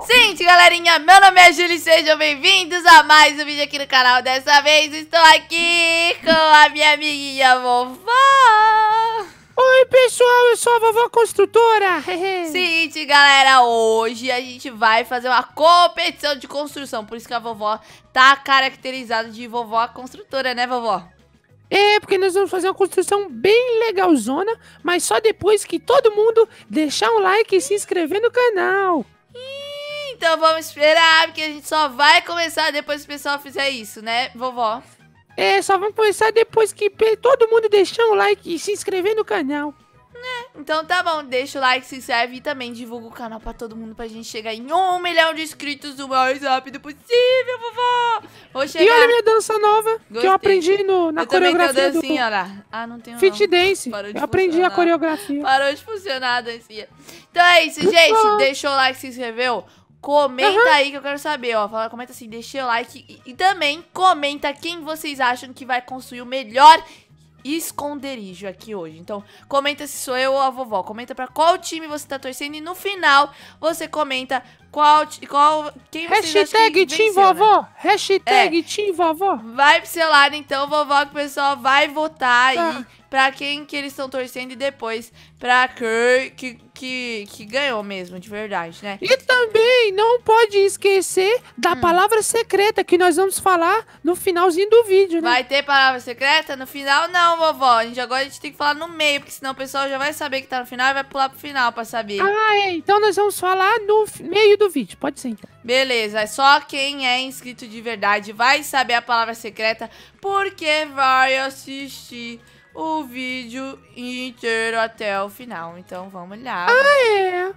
Gente, galerinha, meu nome é Júlio e sejam bem-vindos a mais um vídeo aqui no canal. Dessa vez estou aqui com a minha amiguinha vovó. Oi, pessoal, eu sou a vovó construtora. Seguinte, galera, hoje a gente vai fazer uma competição de construção. Por isso que a vovó tá caracterizada de vovó construtora, né, vovó? É, porque nós vamos fazer uma construção bem legalzona, mas só depois que todo mundo deixar um like e se inscrever no canal. Então vamos esperar, porque a gente só vai começar depois que o pessoal fizer isso, né, vovó? É, só vamos começar depois que todo mundo deixar um like e se inscrever no canal. Então tá bom, deixa o like, se inscreve e também divulga o canal pra todo mundo pra gente chegar em 1 milhão de inscritos o mais rápido possível, vovó! Vou chegar... E olha a minha dança nova, Gostei. que eu aprendi na eu também coreografia tenho dancinha, olha lá. Ah, não tenho Fit não. Dance. Parou de Eu aprendi a funcionar. coreografia. Parou de funcionar a dancinha. Então é isso, gente. Deixou o like, se inscreveu. Comenta aí que eu quero saber, ó. Comenta assim, deixa o like e também comenta quem vocês acham que vai construir o melhor esconderijo aqui hoje. Então, comenta se sou eu ou a vovó. Comenta pra qual time você tá torcendo e no final você comenta quem vocês acham que Hashtag venceu, Team Vovó. né? Hashtag Team Vovó. Vai pro seu lado então, vovó, que o pessoal vai votar aí pra quem que eles estão torcendo e depois pra que ganhou mesmo, de verdade, né? E também não pode esquecer da palavra secreta que nós vamos falar no finalzinho do vídeo, né? Vai ter palavra secreta? No final não, vovó. Agora a gente tem que falar no meio, porque senão o pessoal já vai saber que tá no final e vai pular pro final pra saber. Ah, é. Então nós vamos falar no meio do vídeo. Pode ser, então. Beleza, só quem é inscrito de verdade vai saber a palavra secreta, porque vai assistir o vídeo inteiro até o final. Então vamos lá. Ah, é.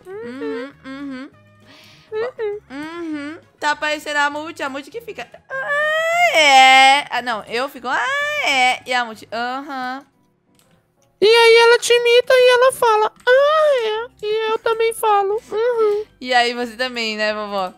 Tá aparecendo a Multi que fica. Ah, é. Ah, não, eu fico. Ah, é. E a Multi. E aí ela te imita e ela fala, ah, é. E eu também falo, E aí você também, né, vovó?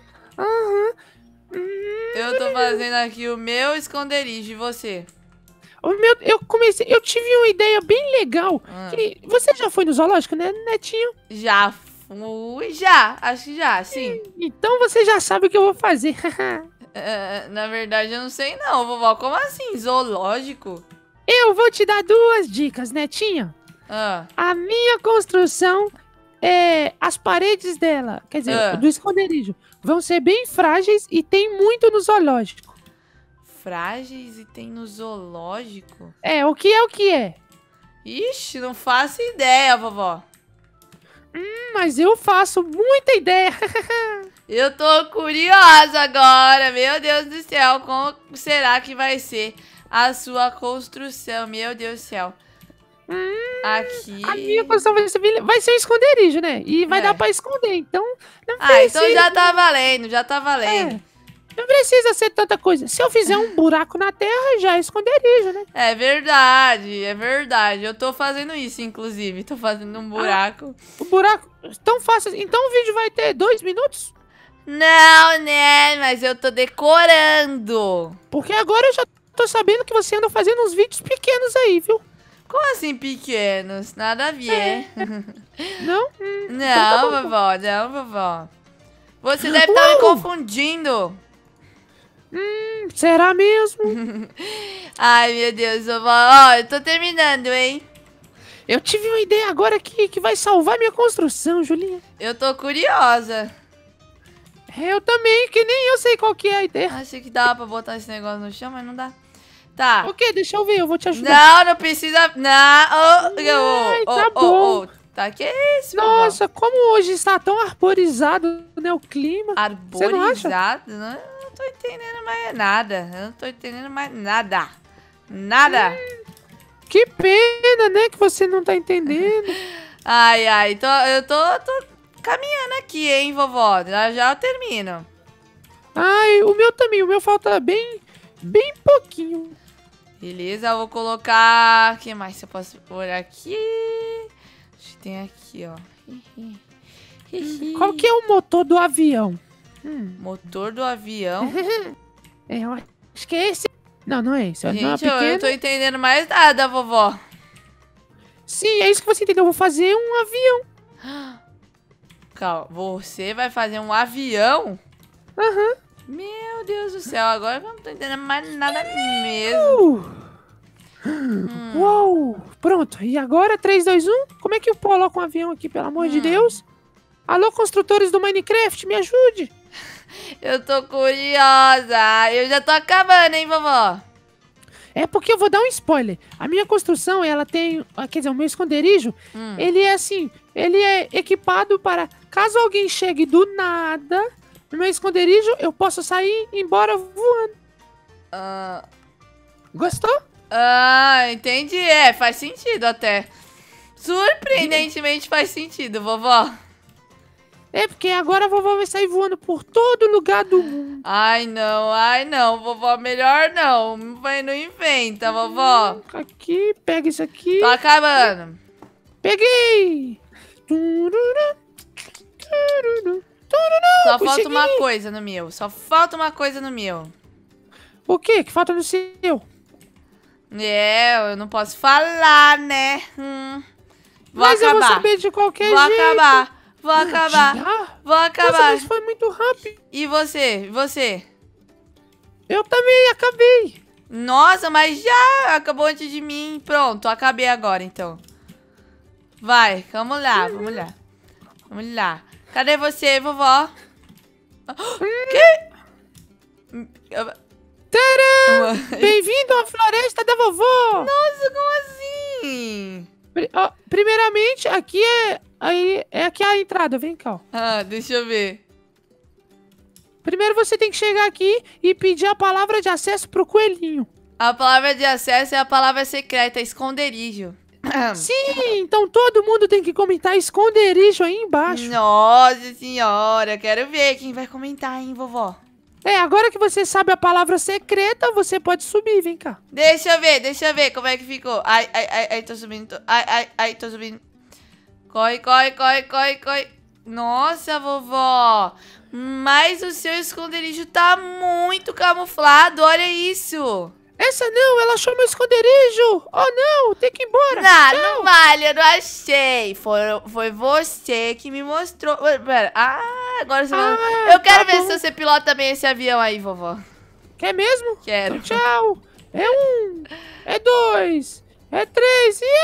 Eu tô fazendo aqui o meu esconderijo e você? Eu tive uma ideia bem legal. Que você já foi no zoológico, né, Netinho? Já fui, já. Acho que já, sim. Então você já sabe o que eu vou fazer. Na verdade, eu não sei não, vovó. Como assim, zoológico? Eu vou te dar duas dicas, Netinho. A minha construção, as paredes dela, quer dizer, do esconderijo, vão ser bem frágeis e tem muito no zoológico. Frágeis e tem no zoológico? É, o que é o que é? Ixi, não faço ideia, vovó. Mas eu faço muita ideia. Eu tô curiosa agora, meu Deus do céu. Como será que vai ser a sua construção? Meu Deus do céu. Aqui. A minha construção vai ser um esconderijo, né? E vai dar pra esconder, então não precisa. Então já tá valendo, já tá valendo. Não precisa ser tanta coisa. Se eu fizer um buraco na terra, já é esconderijo, né? É verdade, é verdade. Eu tô fazendo isso, inclusive. Tô fazendo um buraco. O buraco tão fácil. Então o vídeo vai ter 2 minutos? Não, né? Mas eu tô decorando. Porque agora eu já tô sabendo que você anda fazendo uns vídeos pequenos aí, viu? Como assim pequenos? Nada a ver. Não? Não, vovó, não, vovó. Você deve estar me confundindo. Será mesmo? Ai, meu Deus, vovó. Ó, eu tô terminando, hein? Eu tive uma ideia agora que vai salvar minha construção, Julinha. Eu tô curiosa. Eu também, que nem eu sei qual que é a ideia. Achei que dava pra botar esse negócio no chão, mas não dá. Tá. Ok, deixa eu ver, eu vou te ajudar. Não, não precisa. Não. Tá bom. Tá, que isso, Nossa, como hoje está tão arborizado, né, o clima. Você não acha? Arborizado? Não tô entendendo mais nada. Eu não tô entendendo mais nada. Nada. Que pena, né, que você não tá entendendo. Ai, eu tô caminhando aqui, hein, vovó. Já eu termino. Ai, o meu também, o meu falta bem pouquinho. Beleza, eu vou colocar... O que mais eu posso pôr aqui? Acho que tem aqui, ó. Qual que é o motor do avião? Motor do avião? Eu acho que é esse. Não, não é esse. Não é Gente, eu pequeno. não tô entendendo mais nada, vovó. Sim, é isso que você entendeu. Eu vou fazer um avião. Calma, você vai fazer um avião? Aham. Meu Deus do céu, agora eu não tô entendendo mais nada mesmo. Uou! Pronto, e agora 3, 2, 1? Como é que eu coloco um avião aqui, pelo amor de Deus? Alô, construtores do Minecraft, me ajude! Eu tô curiosa. Eu já tô acabando, hein, vovó? É porque eu vou dar um spoiler. A minha construção, ela tem... Quer dizer, o meu esconderijo, ele é assim... Ele é equipado para... Caso alguém chegue do nada... No meu esconderijo, eu posso sair e ir embora voando. Gostou? Entendi. Faz sentido até. Surpreendentemente faz sentido, vovó. É, porque agora a vovó vai sair voando por todo lugar do mundo. Ai, não, vovó, melhor não. Não inventa, vovó. Aqui, pega isso aqui. Tô acabando. Peguei! Só falta uma coisa no meu. Só falta uma coisa no meu. O quê? Que falta no seu? Eu não posso falar, né? Mas eu vou saber de qualquer jeito. Vou acabar. Nossa, mas foi muito rápido. E você? Eu também acabei. Nossa, mas já acabou antes de mim. Pronto, acabei agora, então. Vai, vamos lá. Cadê você, vovó? Que? Tcharam! Bem-vindo à floresta da vovó. Nossa, como assim? Primeiramente, aqui aqui a entrada. Vem cá. Deixa eu ver. Primeiro você tem que chegar aqui e pedir a palavra de acesso pro coelhinho. A palavra de acesso é a palavra secreta, esconderijo. Sim, então todo mundo tem que comentar esconderijo aí embaixo. Nossa senhora, quero ver quem vai comentar, hein, vovó. Agora que você sabe a palavra secreta, você pode subir, vem cá. Deixa eu ver como é que ficou. Ai, tô subindo. Ai, tô subindo. Corre. Nossa, vovó. Mas o seu esconderijo tá muito camuflado, olha isso. Essa não, ela achou meu esconderijo. Oh, não, tem que ir embora. Não vale, eu não achei. Foi você que me mostrou. Pera, agora você vai... Eu quero ver se você pilota bem esse avião aí, vovó. Quer mesmo? Quero. Então, tchau. É 1, é 2, é 3 e...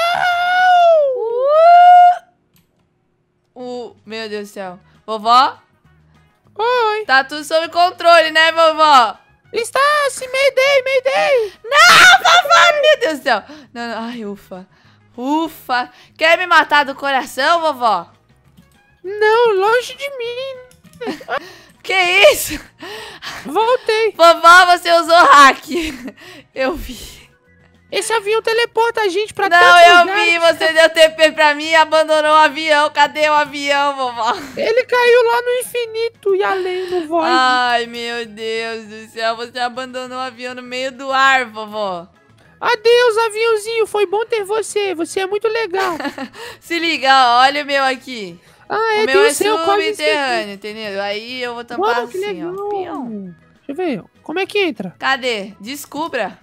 Meu Deus do céu. Vovó? Oi. Tá tudo sob controle, né, vovó? Está, sim, Mayday. Não, vovó, meu Deus do céu. Não, ai, ufa. Quer me matar do coração, vovó? Não, longe de mim. Que isso? Voltei. Vovó, você usou hack. Eu vi. Esse avião teleporta a gente pra tantos lugares. Não, eu vi, você deu TP pra mim e abandonou o avião. Cadê o avião, vovó? Ele caiu lá no infinito e além no void. Ai, meu Deus do céu, você abandonou o avião no meio do ar, vovó. Adeus, aviãozinho, foi bom ter você. Você é muito legal. Se liga, olha o meu aqui. O meu é subterrâneo, entendeu? Aí eu vou tampar Uau, assim, ó. Pião. Deixa eu ver, como é que entra? Cadê? Descubra.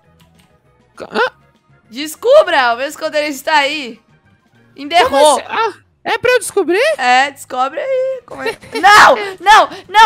Descubra! O meu esconderijo está aí. Enterrou. É pra eu descobrir? Descobre aí. Como é? Não!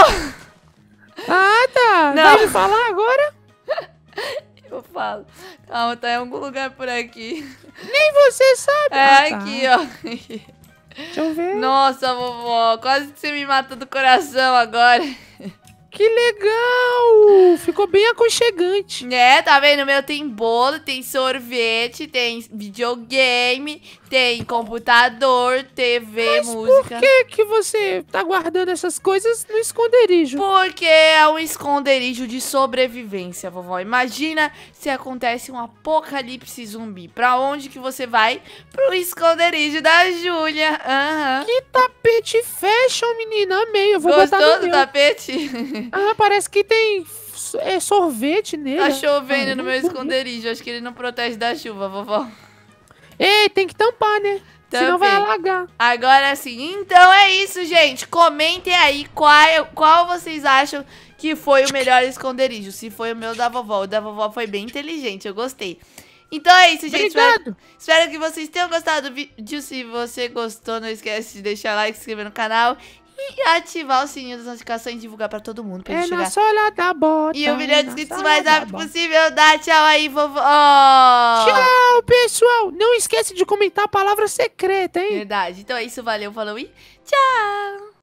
Tá. Não. Vai me falar agora? Eu falo. Calma, tá em algum lugar por aqui. Nem você sabe. Aqui, ó. Deixa eu ver. Nossa, vovó. Quase que você me mata do coração agora. Que legal! Ficou bem aconchegante. Tá vendo? O meu tem bolo, tem sorvete, tem videogame, tem computador, TV, música. Por que você tá guardando essas coisas no esconderijo? Porque é um esconderijo de sobrevivência, vovó. Imagina se acontece um apocalipse zumbi. Pra onde que você vai? Pro esconderijo da Júlia. Que tapete fashion, menina. Amei. Eu vou botar no meu. Gostou do tapete? Parece que tem sorvete nele. Tá chovendo no meu esconderijo. Acho que ele não protege da chuva, vovó. Ei, tem que tampar, né? Senão vai alagar. Agora sim. Então é isso, gente. Comentem aí qual vocês acham que foi o melhor esconderijo. Se foi o meu da vovó. O da vovó foi bem inteligente, eu gostei. Então é isso, gente. Obrigado. Espero que vocês tenham gostado do vídeo. Se você gostou, não esquece de deixar o like, se inscrever no canal e ativar o sininho das notificações e divulgar pra todo mundo. Pra na sola da bota. E o milhão de inscritos mais rápido possível. Dá tchau aí, vovó. Tchau, pessoal. Não esquece de comentar a palavra secreta, hein? Verdade. Então é isso, valeu, falou e tchau.